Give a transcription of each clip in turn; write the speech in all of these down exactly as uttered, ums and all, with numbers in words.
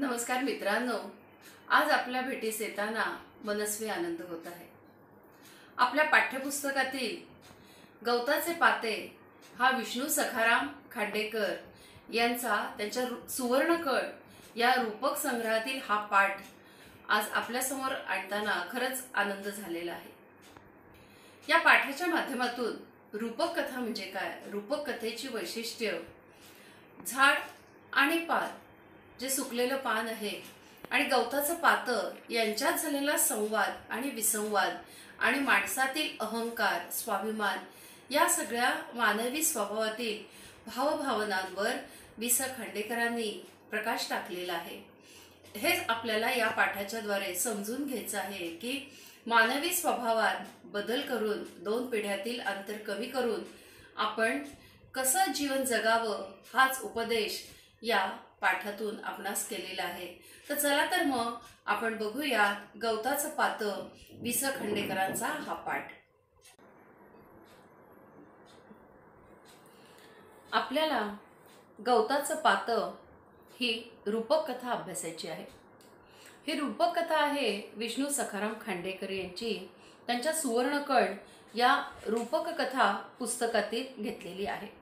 नमस्कार मित्रांनो, आज आपल्या भेटीस येताना मनस्वी आनंद होत आहे। आपल्या पाठ्यपुस्तकातील गवताचे पाते हा विष्णू सखाराम खांडेकर यांचा त्यांच्या सुवर्णकळ या रूपक संग्रहातील हा पाठ आज आपल्या समोर आणताना खरंच आनंद झालेला आहे। या पाठाच्या माध्यमातून रूपक कथा म्हणजे काय, रूपक कथेची वैशिष्ट्य, झाड आणि पात जे सुकलेलं पान आहे आणि गवताचं पातं यांच्यात झालेला संवाद आणि विसंवाद आणि माणसातील अहंकार, स्वाभिमान या सगळ्या मानवी स्वभावातील भावभावनांवर वि स खांडेकरांनी प्रकाश टाकलेला आहे। हेच आपल्याला या पाठाच्या द्वारे समजून घ्यायचं आहे की मानवी स्वभावात बदल करून दोन पिढ्यातील अंतर कमी करून आपण कसं जीवन जगावं हाच उपदेश या पाठातून आपणास केलेला आहे। तर चला तर मग आपण बघूया गवताचं पातं वि स खांडेकरांचा हा पाठ। आपल्याला गवताचं पातं ही रूपक कथा अभ्यासायची आहे। ही रूपक कथा आहे विष्णू सखाराम खांडेकर यांची त्यांच्या सुवर्णकळ या रूपक कथा पुस्तकातील घेतलेली आहे।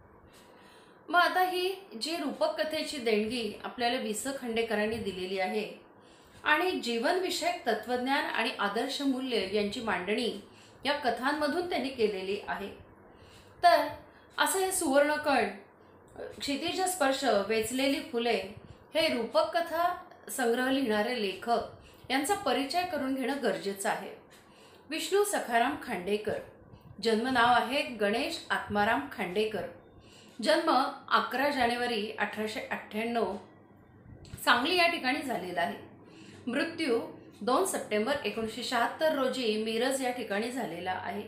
मग आता ही जी रूपक कथेची देणगी आपल्याला वि स खांडेकरांनी दिलेली आहे आणि जीवनविषयक तत्वज्ञान आणि आदर्श मूल्य यांची मांडणी या कथांमधून त्यांनी केलेली आहे। तर असं हे सुवर्णकळ, क्षितिज स्पर्श, वेचलेली फुले हे रूपक कथा संग्रह लिहिणारे लेखक यांचा परिचय करून घेणं गरजेचं आहे। विष्णू सखाराम खांडेकर, जन्म नाव आहे गणेश आत्माराम खांडेकर, जन्म अकरा जानेवारी अठराशे अठ्ठ्याण्णव सांगली या ठिकाणी झालेला आहे। मृत्यू दोन सप्टेंबर एकोणीसशे शहात्तर रोजी मिरज या ठिकाणी झालेला आहे।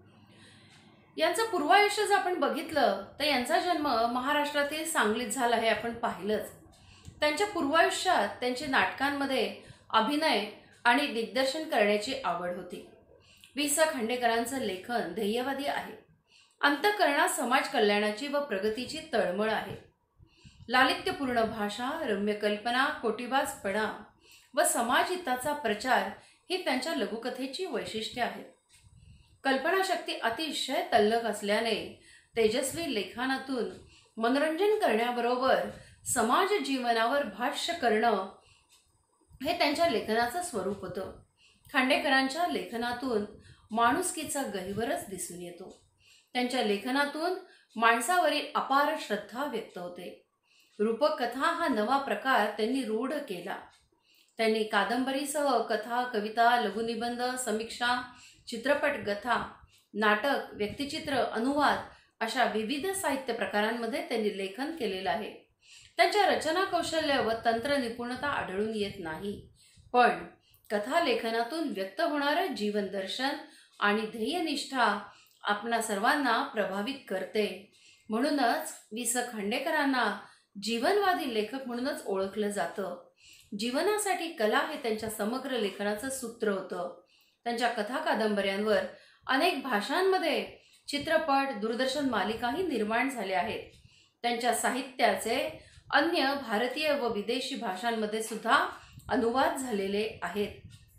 यांचं पूर्वायुष्य जर आपण बघितलं तर यांचा जन्म महाराष्ट्रातील सांगलीत झाला हे आपण पाहिलंच। त्यांच्या पूर्वायुष्यात त्यांची नाटकांमध्ये अभिनय आणि दिग्दर्शन करण्याची आवड होती। वि स खांडेकरांचं लेखन ध्येयवादी आहे। अंतःकरणात समाज कल्याणाची व प्रगतीची तळमळ आहे। लालित्यपूर्ण भाषा, रम्य कल्पना, कोटिबाजपणा व समाजहिताचा प्रचार ही त्यांच्या लघुकथेची वैशिष्ट्ये आहेत। कल्पनाशक्ती अतिशय तल्लख असल्याने तेजस्वी लेखनातून मनोरंजन करण्याबरोबर समाज जीवनावर भाष्य करणं हे त्यांच्या लेखनाचं स्वरूप होतं। खांडेकरांच्या लेखनातून माणुसकीचा गहिवरच दिसून येतो। त्यांच्या लेखनातून माणसावरील अपार श्रद्धा व्यक्त होते। रूपक कथा हा नवा प्रकार त्यांनी रूढ केला। त्यांनी कादंबरीसह कथा, कविता, लघुनिबंध, समीक्षा, चित्रपट, कथा, नाटक, व्यक्तिचित्र, अनुवाद अशा विविध साहित्य प्रकारांमध्ये त्यांनी लेखन केलेलं आहे। त्यांच्या रचना कौशल्य व तंत्र निपुणता आढळून येत नाही, पण कथा लेखनातून व्यक्त होणारं जीवन दर्शन आणि ध्येयनिष्ठा आपणा सर्वांना प्रभावित करते। म्हणूनच वि स खांडेकरांना जीवनवादी लेखक म्हणूनच ओळखलं जातं। जीवनासाठी कला हे त्यांच्या समग्र लेखनाचं सूत्र होतं। त्यांच्या कथा कादंबऱ्यांवर अनेक भाषांमध्ये चित्रपट, दूरदर्शन मालिकाही निर्माण झाल्या आहेत। त्यांच्या साहित्याचे अन्य भारतीय व विदेशी भाषांमध्ये सुद्धा अनुवाद झालेले आहेत।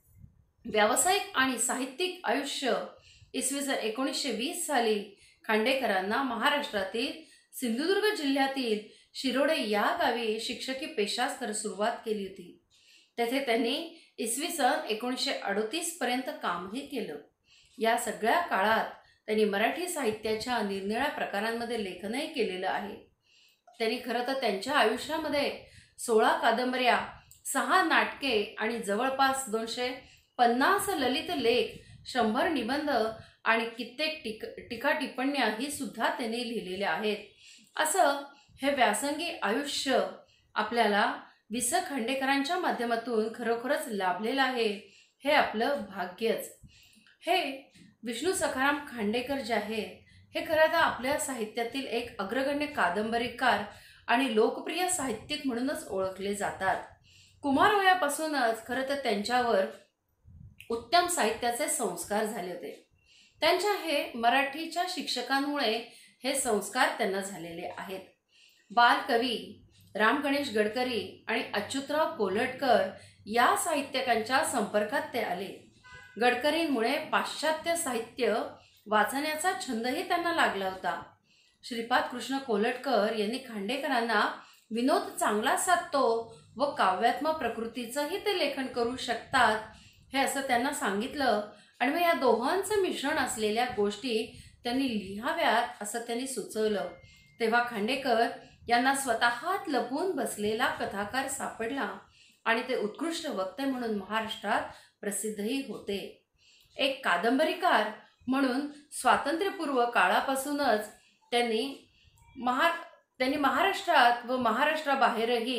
व्यावसायिक आणि साहित्यिक आयुष्य इसवी सन एकोणीसशे वीस साली खांडेकरांना महाराष्ट्रातील सिंधुदुर्ग जिल्ह्यातील शिरोडे या गावी शिक्षकी पेशास तर सुरुवात केली होती। तेथे त्यांनी इसवी सन एकोणीसशे अडोतीस पर्यंत कामही केलं। या सगळ्या काळात त्यांनी मराठी साहित्याच्या निरनिळ्या प्रकारांमध्ये लेखनही केलेलं आहे। त्यांनी खरं तर त्यांच्या आयुष्यामध्ये सोळा कादंबऱ्या, सहा नाटके आणि जवळपास दोनशे पन्नास ललित लेख, शंभर निबंध आणि कित्येक टीक टीका टिप्पण्या ही सुद्धा त्यांनी लिहिलेल्या आहेत। असं हे व्यासंगी आयुष्य आपल्याला वि स खांडेकरांच्या माध्यमातून खरोखरच लाभलेलं आहे। हे आपलं भाग्यच। हे विष्णू सखाराम खांडेकर जे आहेत हे खरं तर आपल्या साहित्यातील एक अग्रगण्य कादंबरीकार आणि लोकप्रिय साहित्यिक म्हणूनच ओळखले जातात। कुमारवयापासूनच खरं तर त्यांच्यावर उत्तम साहित्याचे संस्कार झाले होते। त्यांच्या हे मराठीच्या शिक्षकांमुळे हे संस्कार त्यांना झालेले आहेत। बालकवी राम गणेश गडकरी आणि अच्युतराव कोल्हटकर या साहित्यिकांच्या संपर्कात ते आले. गडकरींमुळे पाश्चात्य साहित्य वाचण्याचा छंदही त्यांना लागला होता. श्रीपाद कृष्ण कोल्हटकर यांनी खांडेकरांना विनोद चांगला साधतो व काव्यात्मक प्रकृतीचंही ते लेखन करू शकतात हे असं त्यांना सांगितलं आणि मग या दोघांचं मिश्रण असलेल्या गोष्टी त्यांनी लिहाव्यात असं त्यांनी सुचवलं. तेव्हा खांडेकर यांना स्वतःत लपून बसलेला कथाकार सापडला आणि ते उत्कृष्ट वक्ते म्हणून महाराष्ट्रात प्रसिद्धही होते. एक कादंबरीकार म्हणून स्वातंत्र्यपूर्व काळापासूनच त्यांनी महा त्यांनी महाराष्ट्रात व महाराष्ट्राबाहेरही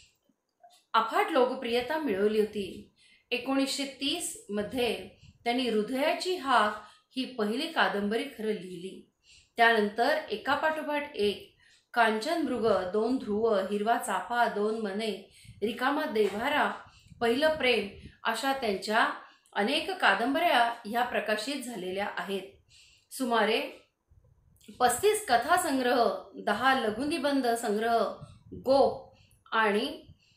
अफाट लोकप्रियता मिळवली होती. एकोणीसशे तीस मध्ये त्यांनी हृदयाची हाक ही पहिली कादंबरी खरं लिहिली. त्यानंतर एकापाठोपाठ एक कांचन मृग, दोन ध्रुव, हिरवा चाफा, दोन मने, रिकामा देव्हारा, पहिलं प्रेम अशा त्यांच्या अनेक कादंबऱ्या ह्या प्रकाशित झालेल्या आहेत. सुमारे पस्तीस कथासंग्रह, दहा लघुनिबंध संग्रह, गोप आणि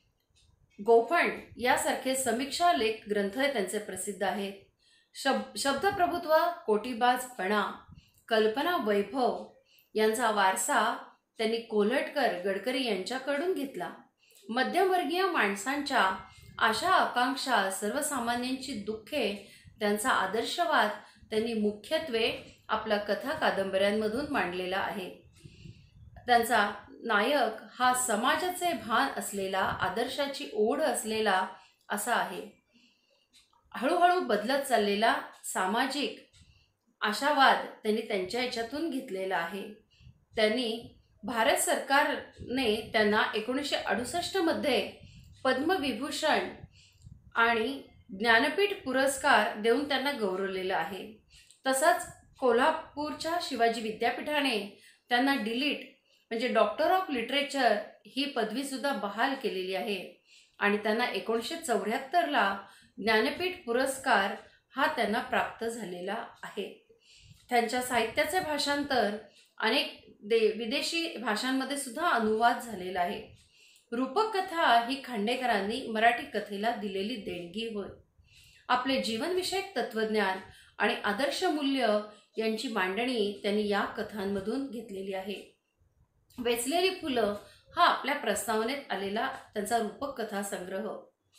गोफण यासारखे समीक्षा लेख ग्रंथ त्यांचे प्रसिद्ध आहेत. शब शब्दप्रभुत्व, कोटीबाजपणा, कल्पना वैभव यांचा वारसा त्यांनी कोल्हटकर गडकरी यांच्याकडून घेतला. मध्यमवर्गीय माणसांच्या आशा आकांक्षा, सर्वसामान्यांची दुःखे, त्यांचा आदर्शवाद त्यांनी मुख्यत्वे आपल्या कथा कादंबऱ्यांमधून मांडलेला आहे. त्यांचा नायक हा समाजाचे भान असलेला, आदर्शाची ओढ असलेला असा आहे. हळूहळू बदलत चाललेला सामाजिक आशावाद त्यांनी त्यांच्या याच्यातून घेतलेला आहे. त्यांनी भारत सरकारने त्यांना एकोणीसशे अडुसष्ट मध्ये पद्मविभूषण आणि ज्ञानपीठ पुरस्कार देऊन त्यांना गौरवलेलं आहे. तसंच कोल्हापूरच्या शिवाजी विद्यापीठाने त्यांना डिलीट म्हणजे डॉक्टर ऑफ लिटरेचर ही पदवी सुद्धा बहाल केलेली आहे आणि त्यांना एकोणीसशे चौऱ्याहत्तरला ज्ञानपीठ पुरस्कार हा त्यांना प्राप्त झालेला आहे. त्यांच्या साहित्याचे भाषांतर अनेक दे विदेशी भाषांमध्ये सुद्धा अनुवाद झालेला आहे. रूपक कथा ही खांडेकरांनी मराठी कथेला दिलेली देणगी होय. आपले जीवनविषयक तत्वज्ञान आणि आदर्श मूल्य यांची मांडणी त्यांनी या कथांमधून घेतलेली आहे. वेचलेली फुलं हा आपल्या प्रस्तावनेत आलेला त्यांचा रूपक कथा संग्रह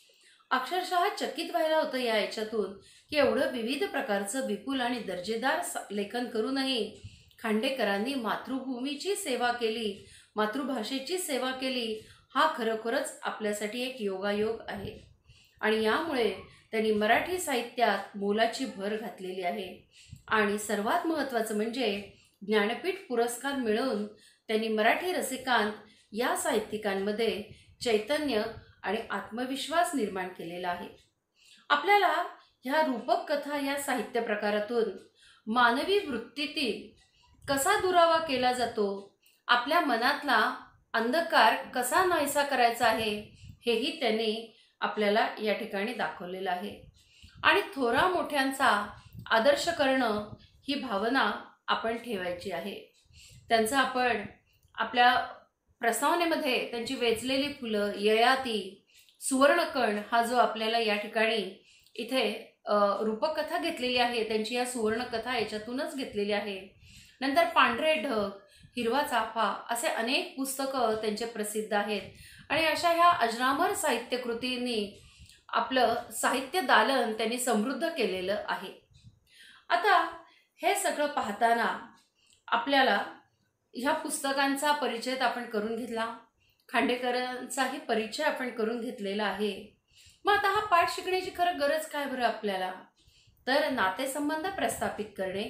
अक्षरशः चकित व्हायला होतं या याच्यातून की एवढं विविध प्रकारचं विपुल आणि दर्जेदार लेखन करूनही खांडेकरांनी मातृभूमीची सेवा केली, मातृभाषेची सेवा केली हा खरोखरच आपल्यासाठी एक योगायोग आहे. आणि यामुळे त्यांनी मराठी साहित्यात मोलाची भर घातलेली आहे. आणि सर्वात महत्त्वाचं म्हणजे ज्ञानपीठ पुरस्कार मिळवून त्यांनी मराठी रसिकांत या साहित्यिकांमध्ये चैतन्य आणि आत्मविश्वास निर्माण केलेला आहे. आपल्याला ह्या रूपक कथा या साहित्य प्रकारातून मानवी वृत्तीतील कसा दुरावा केला जातो, आपल्या मनातला अंधकार कसा नाहीसा करायचा आहे हेही त्यांनी आपल्याला या ठिकाणी दाखवलेलं आहे. आणि थोरा मोठ्यांचा आदर्श करणं ही भावना आपण ठेवायची आहे. त्यांचं आपण आपल्या प्रस्तावनेमध्ये त्यांची वेचलेली फुलं, ययाती, सुवर्णकण हा जो आपल्याला या ठिकाणी इथे रूपक कथा घेतलेली आहे त्यांची या सुवर्णकथा याच्यातूनच घेतलेली आहे. नंतर पांढरे ढग, हिरवा चाफा असे अनेक पुस्तकं त्यांचे प्रसिद्ध आहेत. आणि अशा ह्या अजरामर साहित्य कृतींनी आपलं साहित्य दालन त्यांनी समृद्ध केलेलं आहे. आता हे सगळं पाहताना आपल्याला ह्या पुस्तकांचा परिचय आपण करून घेतला, खांडेकरांचाही परिचय आपण करून घेतलेला आहे. मग आता हा पाठ शिकण्याची खरं गरज काय बरं आपल्याला? तर नातेसंबंध प्रस्थापित करणे,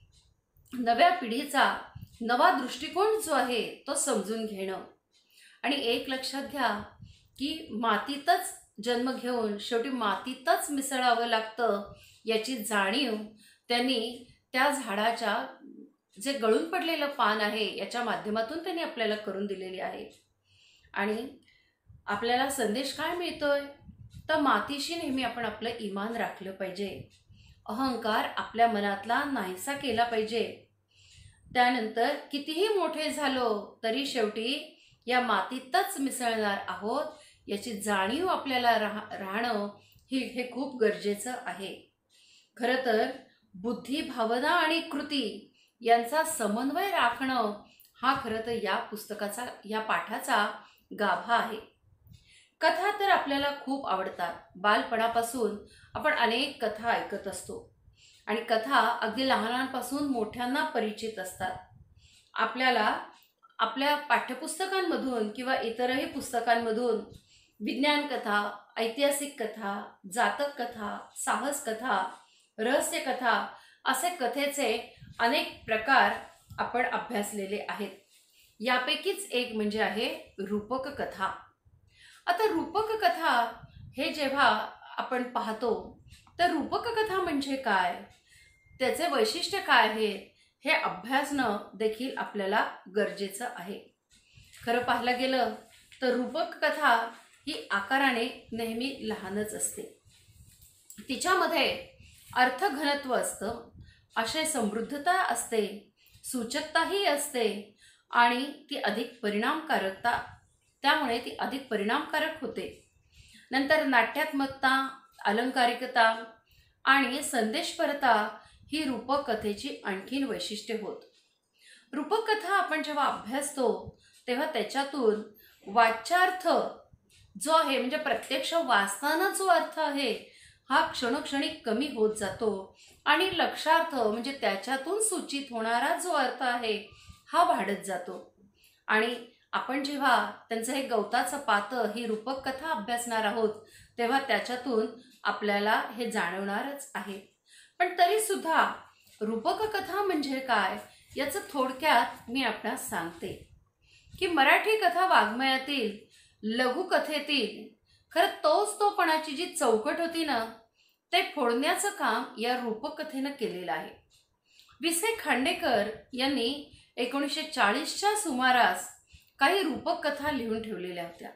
नव्या पिढीचा नवा दृष्टिकोन जो आहे तो समजून घेणं. आणि एक लक्षात घ्या की मातीतच जन्म घेऊन शेवटी मातीतच मिसळावं लागतं याची जाणीव त्यांनी त्या झाडाच्या जे गळून पडलेलं पान आहे याच्या माध्यमातून त्यांनी आपल्याला करून दिलेली आहे. आणि आपल्याला संदेश काय मिळतोय तर मातीशी नेहमी आपण आपलं इमान राखलं पाहिजे, अहंकार आपल्या मनातला नाहीसा केला पाहिजे. त्यानंतर कितीही मोठे झालो तरी शेवटी या मातीतच मिसळणार आहोत याची जाणीव आपल्याला राह राहणं ही हे खूप गरजेचं आहे. खरं तर बुद्धी, भावना आणि कृती यांचा समन्वय राखणं हा खरं तर या पुस्तकाचा, या पाठाचा गाभा आहे. कथा तर आपल्याला खूप आवडतात. बालपणापासून आपण अनेक कथा ऐकत असतो आणि कथा अगदी लहानांपासून मोठ्यांना परिचित असतात. आपल्याला आपल्या पाठ्यपुस्तकांमधून किंवा इतरही पुस्तकांमधून विज्ञान कथा, ऐतिहासिक कथा, जातक कथा, साहस कथा, रहस्य कथा असे कथेचे अनेक प्रकार आपण अभ्यासलेले आहेत. यापैकीच एक म्हणजे आहे रूपक कथा. आता रूपक कथा हे जेव्हा आपण पाहतो तर रूपक कथा म्हणजे काय, त्याचे वैशिष्ट्य काय आहे हे अभ्यासणं देखील आपल्याला गरजेचं आहे. खरं पाहायला गेलं तर रूपक कथा ही आकाराने नेहमी लहानच असते. तिच्यामध्ये अर्थघनत्व असतं, आशय समृद्धता असते, सूचकताही असते आणि ती अधिक परिणामकारकता त्यामुळे ती अधिक परिणामकारक होते. नंतर नाट्यात्मकता, अलंकारिकता आणि संदेशपरता ही रूपक कथेची आणखीन वैशिष्ट्ये होत. रूपक कथा आपण जेव्हा अभ्यासतो तेव्हा त्याच्यातून वाच्यार्थ जो आहे म्हणजे प्रत्यक्ष वाचताना जो अर्थ आहे हा क्षणोक्षणी कमी होत जातो आणि लक्षार्थ म्हणजे त्याच्यातून सूचित होणारा जो अर्थ आहे हा वाढत जातो. आणि आपण जेव्हा त्यांचं हे गवताचं पातं ही रूपक कथा अभ्यासणार आहोत तेव्हा त्याच्यातून आपल्याला हे जाणवणारच आहे. पण तरी सुद्धा रूपक कथा म्हणजे काय याचं थोडक्यात मी आपणास सांगते की मराठी कथा वाङ्मयातील लघुकथेतील खरं तोच तोपणाची जी चौकट होती ना ते फोडण्याचं काम या रूपक कथेनं केलेलं आहे. वि से खांडेकर यांनी एकोणीसशे चाळीसच्या सुमारास काही रूपक कथा लिहून ठेवलेल्या होत्या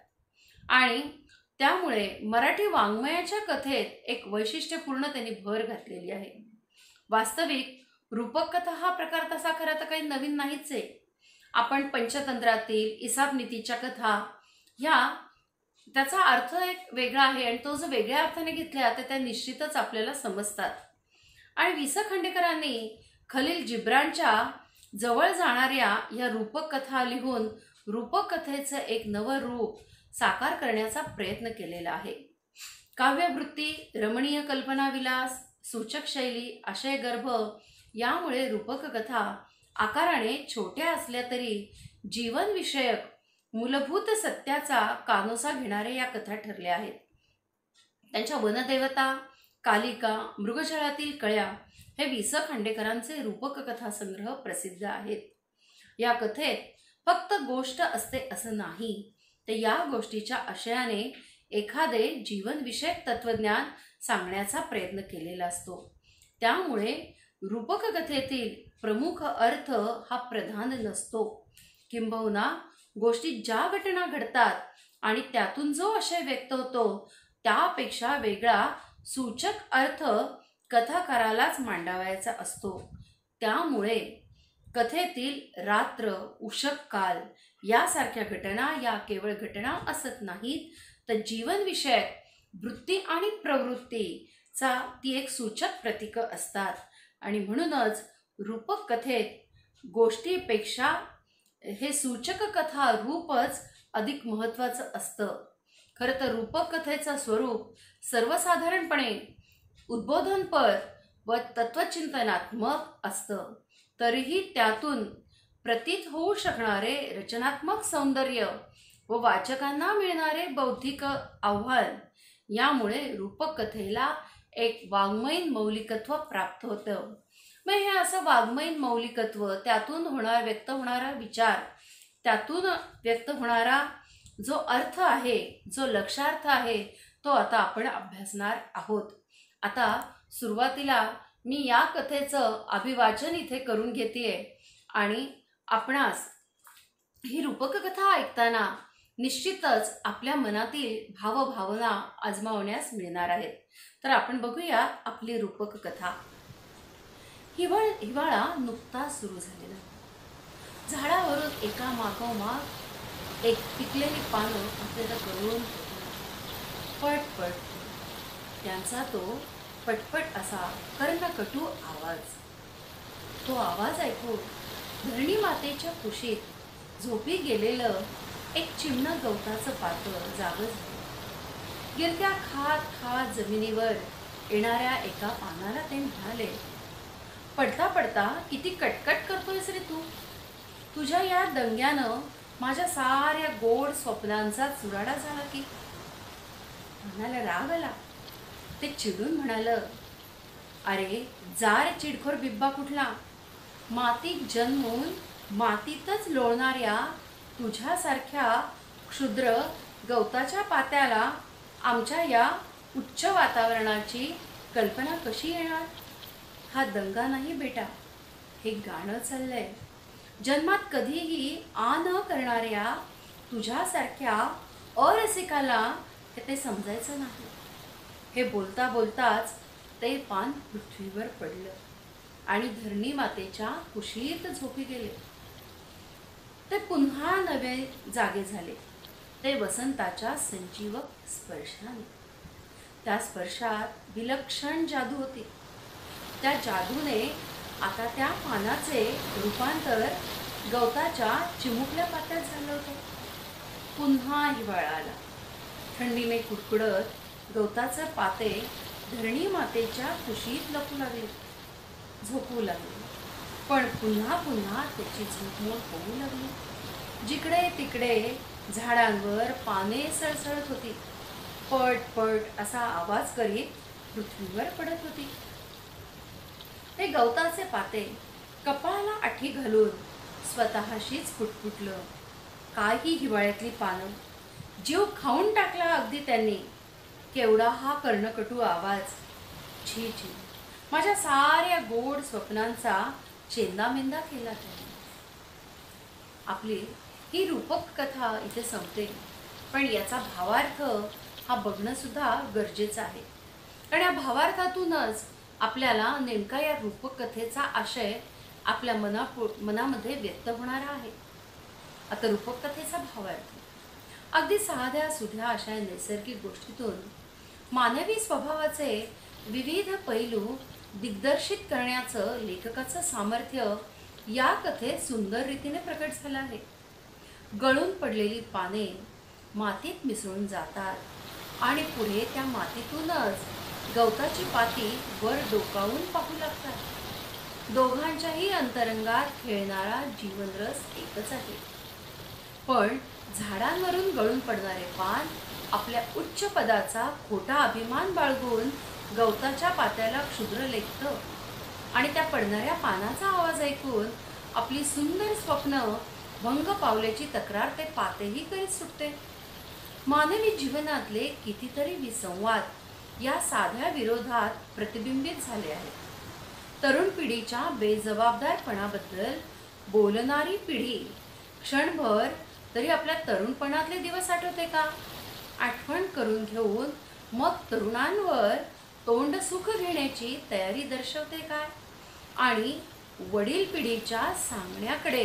आणि त्यामुळे मराठी वाङ्मयाच्या कथेत एक वैशिष्ट्यपूर्ण त्यांनी भर घातलेली आहे. वास्तविक रूपक कथा हा प्रकार तसा खरं तर काही नवीन नाहीच आहे. आपण पंचतंत्रातील इसापनीतीच्या कथा ह्या त्याचा अर्थ एक वेगळा आहे आणि तो जो वेगळ्या अर्थाने घेतला तर त्या निश्चितच आपल्याला समजतात. आणि वि स खांडेकरांनी खलील जिब्रानच्या जवळ जाणाऱ्या या रूपक कथा लिहून रूपक कथेचं एक नवं रूप साकार करण्याचा प्रयत्न केलेला आहे. काव्यवृत्ती, रमणीय कल्पनाविलास, सूचक शैली, आशयगर्भ यामुळे रूपक कथा आकाराने छोट्या असल्या तरी जीवनविषयक मूलभूत सत्याचा कानोसा घेणारे या कथा ठरल्या आहेत. त्यांच्या वनदेवता, कालिका, मृगजळातील कळ्या हे वि स खांडेकरांचे रूपक कथा संग्रह प्रसिद्ध आहेत. या कथेत फक्त गोष्ट असते असं नाही, तर या गोष्टीच्या आशयाने एखादे जीवनविषयक तत्वज्ञान सांगण्याचा प्रयत्न केलेला असतो. त्यामुळे रूपक कथेतील प्रमुख अर्थ हा प्रधान नसतो, किंबहुना गोष्टी ज्या घटना घडतात आणि त्यातून जो आशय व्यक्त होतो त्यापेक्षा वेगळा सूचक अर्थ कथाकारालाच मांडावायचा असतो. त्यामुळे कथेतील रात्र, उषक काल यासारख्या घटना या केवळ घटना असत नाहीत, तर जीवनविषयक वृत्ती आणि प्रवृत्तीचा ती एक सूचक प्रतीक असतात. आणि म्हणूनच रूपक कथेत गोष्टीपेक्षा हे सूचक कथा रूपच अधिक महत्त्वाचं असतं. खरं तर रूपक कथेचं स्वरूप सर्वसाधारणपणे उद्बोधनपर व तत्वचिंतनात्मक असतं, तरीही त्यातून प्रतीत होऊ शकणारे रचनात्मक सौंदर्य व वाचकांना मिळणारे बौद्धिक आव्हान यामुळे रूपक कथेला एक वाङ्मयीन मौलिकत्व प्राप्त होतं. मग हे असं वाङ्मयीन मौलिकत्व, त्यातून होणार व्यक्त होणारा विचार, त्यातून व्यक्त होणारा जो अर्थ आहे, जो लक्षार्थ आहे, तो आता आपण अभ्यासणार आहोत. आता सुरुवातीला मी या कथेचं अभिवाचन इथे करून घेतेय आणि आपणास ही रूपक कथा ऐकताना निश्चितच आपल्या मनातील भावभावना आजमावण्यास मिळणार आहेत. तर आपण बघूया आपली रूपक कथा. हिवाळ हिवाळा नुकताच सुरू झालेला. झाडावरून एका मागोमाग एक पिकलेली पानं आपल्याला गळून पट पट, त्यांचा तो पटपट असा कर्णकटू आवाज. तो आवाज ऐकून धरणी मातेच्या कुशीत झोपी गेलेलं एक चिमणं गवताचं पातळ जागं झालं. गिरत्या खात खात जमिनीवर येणाऱ्या एका पानाला ते म्हणाले, पडता पडता किती कटकट करतोयस रे तू. तुझ्या या दंग्यानं माझ्या साऱ्या गोड स्वप्नांचा चुराडा झाला की. पानाला राग आला. ते चिडून म्हणालं, अरे जा रे चिडखोर बिब्बा कुठला. मातीत जन्मून मातीतच लोळणाऱ्या तुझ्यासारख्या क्षुद्र गवताच्या पात्याला आमच्या या उच्च वातावरणाची कल्पना कशी येणार. हा दंगा नाही बेटा, हे गाणं चाललंय. जन्मात कधीही आ न करणाऱ्या तुझ्यासारख्या अरसिकाला हे ते समजायचं नाही. हे बोलता बोलताच ते पान पृथ्वीवर पडलं आणि धरणी मातेच्या कुशीत झोपी गेले. ते पुन्हा नवे जागे झाले. ते वसंताच्या संजीवक स्पर्शाने. त्या स्पर्शात विलक्षण जादू होती. त्या जादूने आता त्या पानाचे रूपांतर गवताच्या चिमुकल्या पात्यात झालं होतं. पुन्हा हिवाळा आला. थंडीने कुडकुडत गवताचे पाते धरणी मातेच्या कुशीत लपू लागले, झोपू लागले. पण पुन्हा पुन्हा त्याची झोपमोड होऊ लागली. जिकडे तिकडे झाडांवर पाने सळसळत होती. पट पट असा आवाज करीत पृथ्वीवर पडत होती. ते गवताचे पाते कपाळाला आठी घालून स्वतःशीच पुटपुटलं, काही हिवाळ्यातली पानं. जीव खाऊन टाकला अगदी त्यांनी. केवढा हा कर्णकटू आवाज. छी छी, माझ्या साऱ्या गोड स्वप्नांचा चेंदामेंदा केला त्यांनी. आपली ही रूपक कथा इथे संपते, पण याचा भावार्थ हा बघणं सुद्धा गरजेचं आहे. कारण या भावार्थातूनच आपल्याला नेमका या रूपक कथेचा आशय आपल्या मना मनामध्ये व्यक्त होणारा आहे. आता रूपक कथेचा भावार्थ अगदी साध्या सुध्या अशा नैसर्गिक गोष्टीतून मानवी स्वभावाचे विविध पैलू दिग्दर्शित करण्याचं लेखकाचं सामर्थ्य या कथेत सुंदर रीतीने प्रकट झालं आहे. गळून पडलेली पाने मातीत मिसळून जातात आणि पुढे त्या मातीतूनच गवताची पाती वर डोकावून पाहू लागतात. दोघांच्याही अंतरंगात खेळणारा जीवनरस एकच आहे. पण झाडांवरून गळून पडणारे पान आपल्या उच्च पदाचा खोटा अभिमान बाळगून गवताच्या पात्याला क्षुद्र लेखतं आणि त्या पडणाऱ्या पानाचा आवाज ऐकून आपली सुंदर स्वप्न भंग पावल्याची तक्रार ते पातेही करीत सुटते. मानवी जीवनातले कितीतरी विसंवाद या साध्या विरोधात प्रतिबिंबित झाले आहेत. तरुण पिढीच्या बेजबाबदारपणाबद्दल बोलणारी पिढी क्षणभर तरी आपल्या तरुणपणातले दिवस आठवते का? आठवण करून घेऊन मग तरुणांवर तोंड सुख घेण्याची तयारी दर्शवते काय? आणि वडील पिढीच्या सांगण्याकडे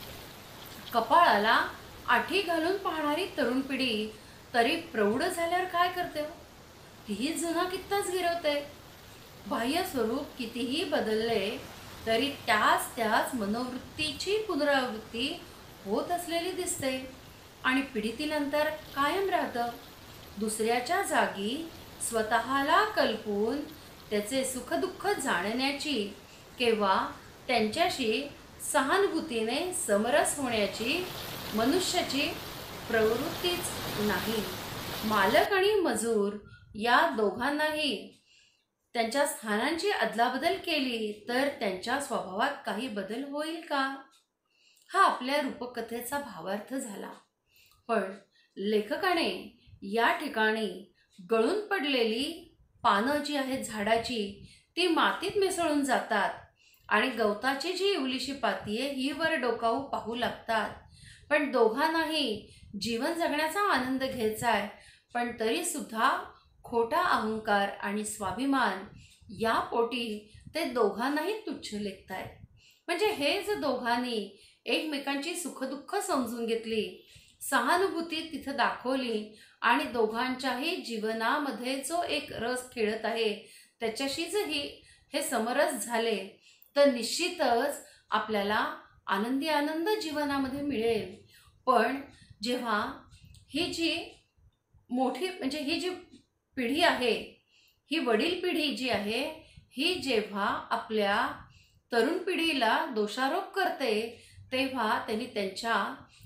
कपाळाला आठी घालून पाहणारी तरुण पिढी तरी प्रौढ झाल्यावर काय करते? तीही जुना कित्ताच गिरवते. बाह्य स्वरूप कितीही बदलले तरी त्याच त्याच मनोवृत्तीची पुनरावृत्ती होत असलेली दिसते आणि पिढीतील अंतर कायम राहतं. दुसऱ्याच्या जागी स्वतःला कल्पून त्याचे सुखदुःख जाणण्याची किंवा त्यांच्याशी सहानुभूतीने समरस होण्याची मनुष्याची प्रवृत्तीच नाही. मालक आणि मजूर या दोघांनाही त्यांच्या स्थानांची अदलाबदल केली तर त्यांच्या स्वभावात काही बदल होईल का? हा आपल्या रूपकथेचा भावार्थ झाला. पण लेखकाने या ठिकाणी गळून पडलेली पानं जी आहेत झाडाची ती मातीत मिसळून जातात आणि गवताची जी इवलीशी पाती आहे ही वर डोकावू पाहू लागतात. पण दोघांनाही जीवन जगण्याचा आनंद घ्यायचा आहे, पण तरी सुद्धा खोटा अहंकार आणि स्वाभिमान या पोटी ते दोघांनाही तुच्छ लेखतायत. म्हणजे हे जर दोघांनी एकमेकांची सुखदुःख समजून घेतली, सहानुभूती तिथं दाखवली आणि दोघांच्याही जीवनामध्ये जो एक रस खेळत आहे त्याच्याशीचही हे समरस झाले तर निश्चितच आपल्याला आनंदी आनंद जीवनामध्ये मिळेल. पण जेव्हा ही जी मोठी म्हणजे ही जी पिढी आहे, ही वडील पिढी जी आहे, ही जेव्हा आपल्या तरुण पिढीला दोषारोप करते तेव्हा त्यांनी त्यांच्या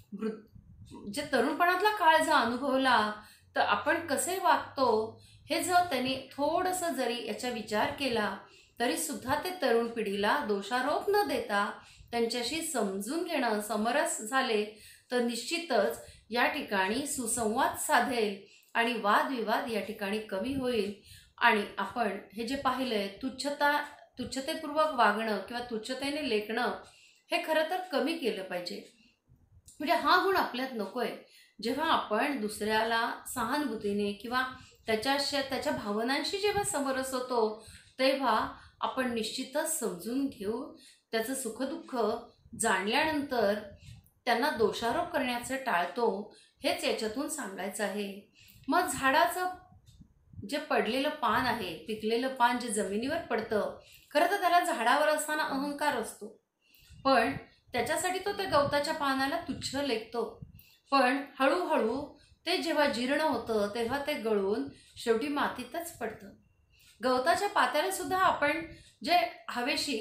जे तरुणपणातला काळ जो अनुभवला तर आपण कसे वागतो हे जर त्यांनी थोडंसं जरी याचा विचार केला तरी सुद्धा ते तरुण पिढीला दोषारोप न देता त्यांच्याशी समजून घेणं, समरस झाले तर निश्चितच या ठिकाणी सुसंवाद साधेल आणि वादविवाद या ठिकाणी कमी होईल. आणि आपण हे जे पाहिलंय तुच्छता तुच्छतेपूर्वक वागणं किंवा तुच्छतेने लेखणं हे खरं तर कमी केलं पाहिजे. म्हणजे हा गुण आपल्यात नकोय. जेव्हा आपण दुसऱ्याला सहानुभूतीने किंवा त्याच्याशी त्याच्या भावनांशी जेव्हा समरस होतो तेव्हा आपण निश्चितच समजून घेऊ, त्याचं सुखदुःख जाणल्यानंतर त्यांना दोषारोप करण्याचं टाळतो, हेच याच्यातून सांगायचं आहे. मग झाडाचं जे पडलेलं पान आहे, पिकलेलं पान जे जमिनीवर पडतं, खरं तर त्याला झाडावर असताना अहंकार असतो, पण त्याच्यासाठी तो त्या गवताच्या पानाला तुच्छ लेखतो. पण हळूहळू ते जेव्हा जीर्ण होतं तेव्हा ते गळून शेवटी मातीतच पडतं. गवताच्या पात्याला सुद्धा आपण जे हवेशी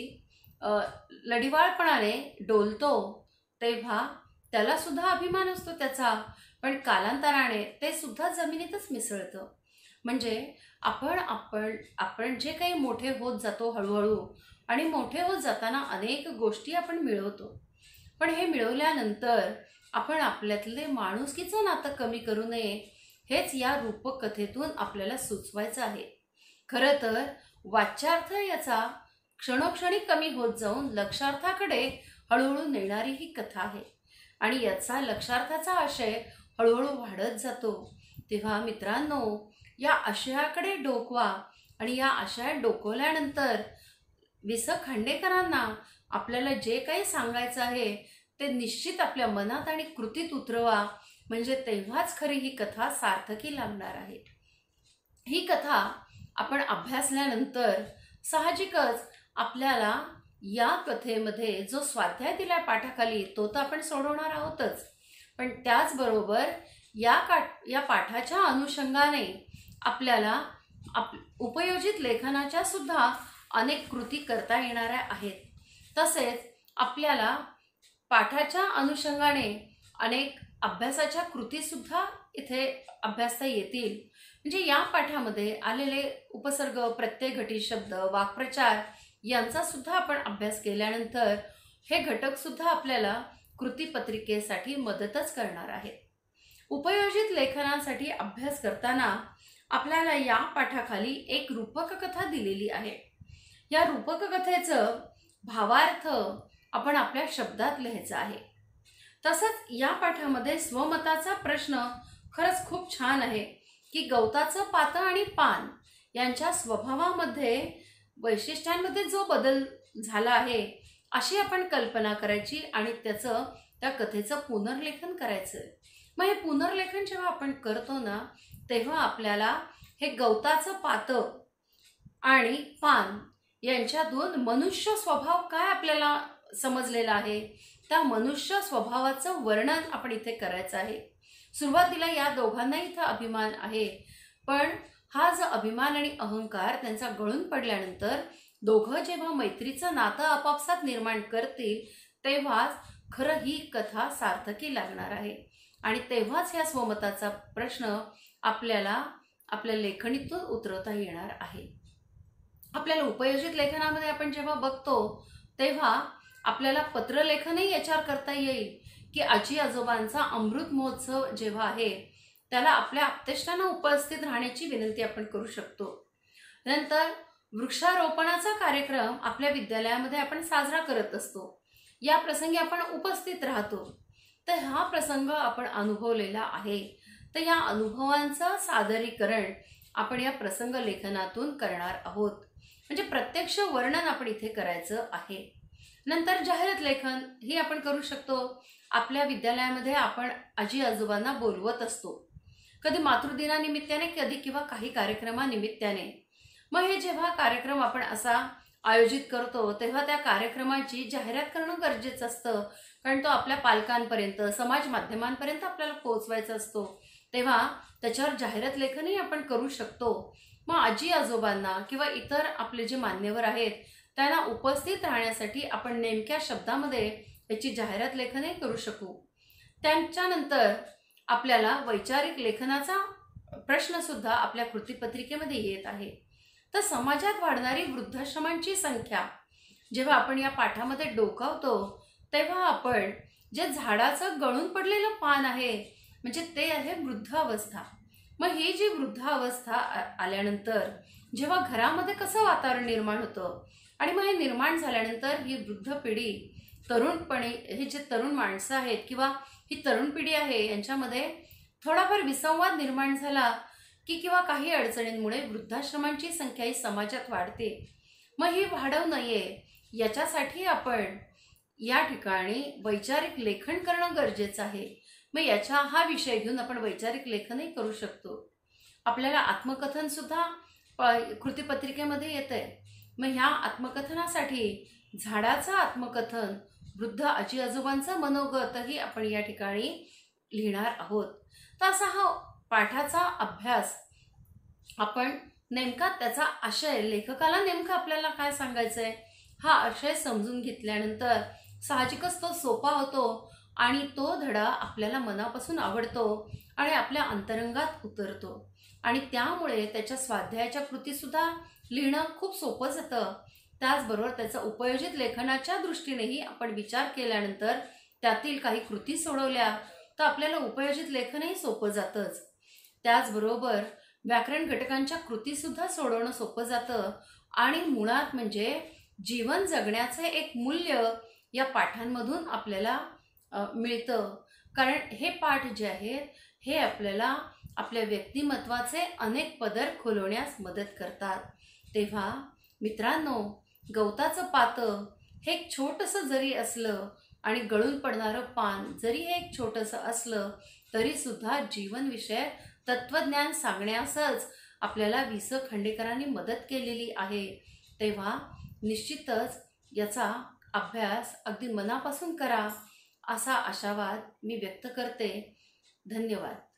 लढिवाळपणाने डोलतो तेव्हा त्याला सुद्धा अभिमान असतो त्याचा, पण कालांतराने ते सुद्धा जमिनीतच मिसळतं. म्हणजे आपण आपण आपण जे काही मोठे होत जातो हळूहळू आणि मोठे होत जाताना अनेक गोष्टी आपण मिळवतो, पण हे मिळवल्यानंतर आपण आपल्यातले माणुसकीचं नातं कमी करू नये हेच या रूपकथेतून आपल्याला सुचवायचं आहे. खरं तर वाच्यार्थ याचा क्षणोक्षणी कमी होत जाऊन लक्षार्थाकडे हळूहळू नेणारी ही कथा आहे आणि याचा लक्षार्थाचा आशय हळूहळू वाढत जातो. तेव्हा मित्रांनो, या आशयाकडे डोकवा आणि या आशयात डोकवल्यानंतर वि स खांडेकरांना आपल्याला जे काही सांगायचं आहे ते निश्चित आपल्या मनात आणि कृतीत उतरवा, म्हणजे तेव्हाच खरी ही कथा सार्थकी लागणार आहे. ही कथा आपण अभ्यासल्यानंतर साहजिकच आपल्याला या कथेमध्ये जो स्वाध्याय दिला पाठाखाली तो तर आपण सोडवणार आहोतच, पण त्याचबरोबर या का या पाठाच्या अनुषंगाने आपल्याला आप उपयोजित लेखनाच्या सुद्धा अनेक कृती करता येणाऱ्या आहेत. तसेच आपल्याला पाठाच्या अनुषंगाने अनेक अभ्यासाच्या कृतीसुद्धा इथे अभ्यासता येतील. म्हणजे या पाठामध्ये आलेले उपसर्ग, प्रत्यय, घटित शब्द, वाक्प्रचार यांचा सुद्धा आपण अभ्यास केल्यानंतर हे घटकसुद्धा आपल्याला कृतीपत्रिकेसाठी मदतच करणार आहेत. उपयोजित लेखनासाठी अभ्यास करताना आपल्याला या पाठाखाली एक रूपक कथा दिलेली आहे. या रूपक कथेचं भावार्थ आपण आपल्या शब्दात लिहायचा आहे. तसंच या पाठामध्ये स्वमताचा प्रश्न खरंच खूप छान आहे की गवताचं पातं आणि पान यांच्या स्वभावामध्ये वैशिष्ट्यांमध्ये जो बदल झाला आहे अशी आपण कल्पना करायची आणि त्याचं त्या कथेचं पुनर्लेखन करायचं. मग हे पुनर्लेखन जेव्हा आपण करतो ना तेव्हा आपल्याला हे गवताचं पातं आणि पान यांच्यातून मनुष्य स्वभाव काय आपल्याला समजलेला आहे त्या मनुष्य स्वभावाचं वर्णन आपण इथे करायचं आहे. सुरुवातीला या दोघांना इथं अभिमान आहे, पण हा जो अभिमान आणि अहंकार त्यांचा गळून पडल्यानंतर दोघं जेव्हा मैत्रीचं नातं आपापसात निर्माण करतील तेव्हाच खरं ही कथा सार्थकी लागणार आहे आणि तेव्हाच या स्वमताचा प्रश्न आपल्याला आपल्या लेखणीतून उतरवता येणार आहे. आपल्याला उपयोजित लेखनामध्ये आपण जेव्हा बघतो तेव्हा आपल्याला पत्रलेखनही याच्यावर करता येईल की आजी आजोबांचा अमृत महोत्सव जेव्हा आहे त्याला आपल्या आप्तेष्टांना उपस्थित राहण्याची विनंती आपण करू शकतो. नंतर वृक्षारोपणाचा कार्यक्रम आपल्या विद्यालयामध्ये आपण साजरा करत असतो, या प्रसंगी आपण उपस्थित राहतो. तर हा प्रसंग आपण अनुभवलेला आहे, तर या अनुभवांचं सादरीकरण आपण या प्रसंग लेखनातून करणार आहोत. म्हणजे प्रत्यक्ष वर्णन आपण इथे करायचं आहे नंतर जाहिरात लेखन ही आपण करू शकतो. आपल्या विद्यालयामध्ये आपण आजी आजोबांना बोलवत असतो, कधी मातृदिनानिमित्ताने, कधी किंवा काही कार्यक्रमानिमित्ताने. मग हे जेव्हा कार्यक्रम आपण असा आयोजित करतो तेव्हा त्या कार्यक्रमाची जाहिरात करणं गरजेचं असतं, कारण तो आपल्या पालकांपर्यंत, समाज माध्यमांपर्यंत आपल्याला पोहोचवायचा असतो. तेव्हा त्याच्यावर जाहिरात लेखनही आपण करू शकतो. मग आजी आजोबांना किंवा इतर आपले जे मान्यवर आहेत त्यांना उपस्थित राहण्यासाठी आपण नेमक्या शब्दामध्ये याची जाहिरात लेखनही करू शकू. त्यांच्यानंतर आपल्याला वैचारिक लेखनाचा प्रश्न सुद्धा आपल्या कृतीपत्रिकेमध्ये येत आहे. तर समाजात वाढणारी वृद्धाश्रमांची संख्या जेव्हा आपण या पाठामध्ये डोकावतो तेव्हा आपण जे झाडाचं गळून पडलेलं पान आहे म्हणजे ते आहे वृद्धावस्था. मग ही जी वृद्धावस्था आल्यानंतर जेव्हा घरामध्ये कसं वातावरण निर्माण होतं आणि मग हे निर्माण झाल्यानंतर ही वृद्ध पिढी, तरुणपणी हे जे तरुण माणसं आहेत किंवा ही तरुण पिढी आहे यांच्यामध्ये थोडाफार विसंवाद निर्माण झाला की किंवा काही अडचणींमुळे वृद्धाश्रमांची संख्या ही समाजात वाढते. मग ही वाढवू नये याच्यासाठी आपण या ठिकाणी वैचारिक लेखन करणं गरजेचं आहे. मग याचा हा विषय घेऊन आपण वैचारिक लेखनही करू शकतो. आपल्याला आत्मकथन सुद्धा कृतीपत्रिकेमध्ये येतंय. मग ह्या आत्मकथनासाठी झाडाचं आत्मकथन, वृद्ध आजी आजोबांचं मनोगतही आपण या ठिकाणी लिहिणार आहोत. तर असा हा पाठाचा अभ्यास आपण नेमका त्याचा आशय, लेखकाला नेमकं आपल्याला काय सांगायचं आहे हा आशय समजून घेतल्यानंतर साहजिकच तो सोपा होतो आणि तो धडा आपल्याला मनापासून आवडतो आणि आपल्या अंतरंगात उतरतो आणि त्यामुळे त्याच्या स्वाध्यायाच्या कृतीसुद्धा लिहिणं खूप सोपं जातं. त्याचबरोबर त्याचा उपयोजित लेखनाच्या दृष्टीनेही आपण विचार केल्यानंतर त्यातील काही कृती सोडवल्या तर आपल्याला उपयोजित लेखनही सोपं जातंच. त्याचबरोबर व्याकरण घटकांच्या कृतीसुद्धा सोडवणं सोपं जातं आणि मुळात म्हणजे जीवन जगण्याचे एक मूल्य या पाठांमधून आपल्याला मिळतं. कारण हे पाठ जे आहेत हे आपल्याला आपल्या व्यक्तिमत्वाचे अनेक पदर खोलवण्यास मदत करतात. तेव्हा मित्रांनो, गवताचं पातं हे एक छोटंसं जरी असलं आणि गळून पडणारं पान जरी हे एक छोटंसं असलं तरी सुद्धा जीवनविषयक तत्वज्ञान सांगण्यासच आपल्याला वि स खांडेकरांनी मदत केलेली आहे. तेव्हा निश्चितच याचा अभ्यास अगदी मनापासून करा असा आशावाद मी व्यक्त करते. धन्यवाद.